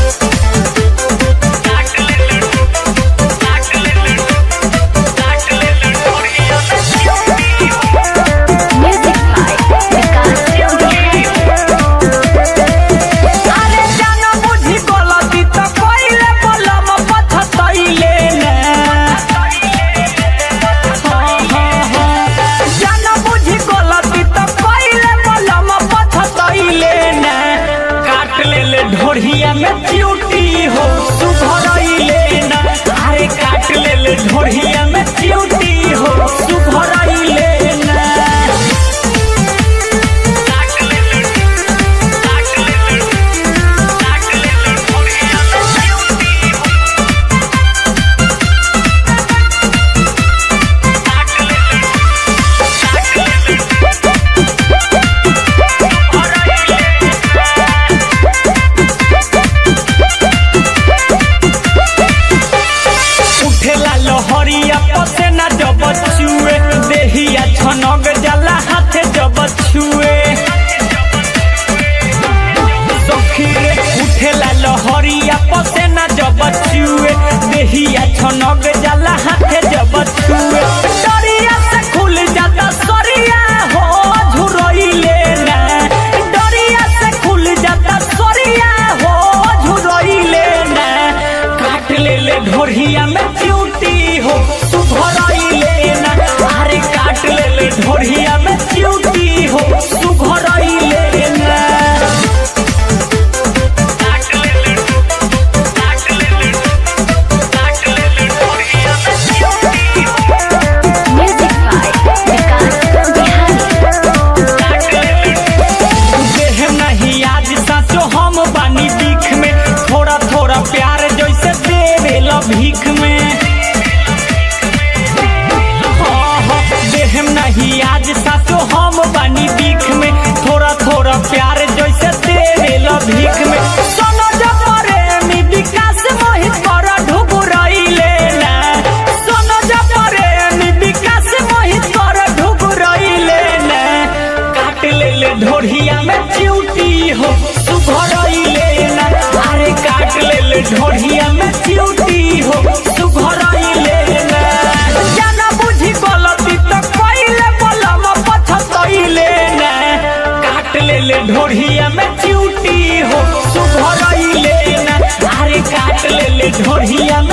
ढोढ़िया में च्यूटी हो सुभरइले ना, अरे काट ले ले ढोढ़िया में च्यूटी हो सुभरइले ना। लहरिया पसेना जब छुए देहिया छनग जला हाथे जब छुए सखी रे उठेला लहरिया पसेना जब छुए देहिया छनग जला हाथे जब छुए डरिया से खुल जाता सरिया हो झुरइले ना, डरिया से खुल जाता सरिया हो झुरइले ना। काट ले ले ढोढ़िया में हो सुभरइले ना, अरे काट ले ले ढोढ़िया में च्यूटी हो सुभरइले ना। देह नहीं आज साचो हम बानी बीख में, थोड़ा थोड़ा प्यार जैसे देवेला भीख में। नहीं आज सासो हम बानी बीख में, थोड़ा थोड़ा प्यार जैसे देवेला भीख में। सोनो जब प्रेमी विकास मोहित पर ढुगुरइले ना, सोनो जब प्रेमी विकास मोहित पर ढुगुरइले ना। काट ले ले ढोढ़िया में च्यूटी हो सुभरइले ना, अरे काट ले ले ढोढ़िया में च्यूटी हो सुभरइले ना। जाना बुझी गलती तो ले ले ढोढ़िया में च्यूटी हो सुभरइले ना, अरे काट ले ले ढोढ़िया